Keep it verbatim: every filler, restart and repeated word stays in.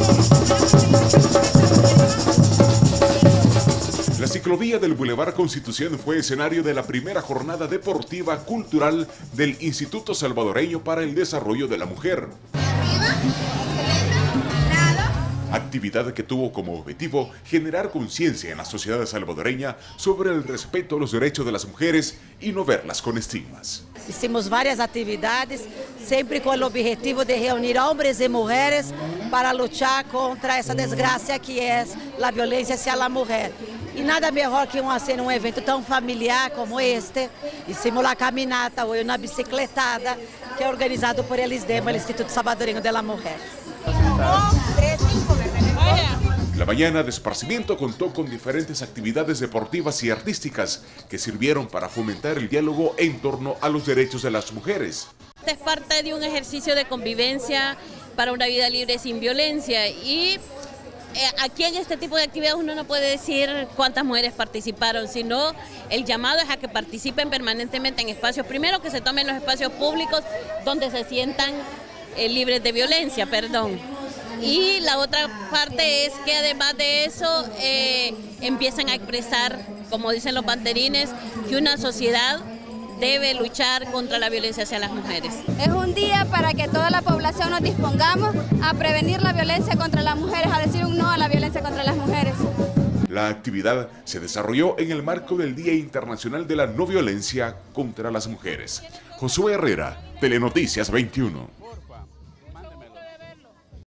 La ciclovía del Boulevard Constitución fue escenario de la primera jornada deportiva cultural del Instituto Salvadoreño para el Desarrollo de la Mujer. Actividad que tuvo como objetivo generar conciencia en la sociedad salvadoreña sobre el respeto a los derechos de las mujeres y no verlas con estigmas. Hicimos várias atividades, sempre com o objetivo de reunir homens e mulheres para lutar contra essa desgraça que é a violência hacia a mulher. E nada melhor que um, assim, um evento tão familiar como este. Hicimos a caminata, ou na bicicletada, que é organizado por el ISDEMA, o Instituto Salvadoreño de la Mujer. La mañana de esparcimiento contó con diferentes actividades deportivas y artísticas que sirvieron para fomentar el diálogo en torno a los derechos de las mujeres. Este es parte de un ejercicio de convivencia para una vida libre sin violencia y aquí en este tipo de actividades uno no puede decir cuántas mujeres participaron, sino el llamado es a que participen permanentemente en espacios, primero que se tomen los espacios públicos donde se sientan eh, libres de violencia, perdón. Y la otra parte es que además de eso eh, empiezan a expresar, como dicen los banderines, que una sociedad debe luchar contra la violencia hacia las mujeres. Es un día para que toda la población nos dispongamos a prevenir la violencia contra las mujeres, a decir un no a la violencia contra las mujeres. La actividad se desarrolló en el marco del Día Internacional de la No Violencia contra las Mujeres. Josué Herrera, Telenoticias veintiuno.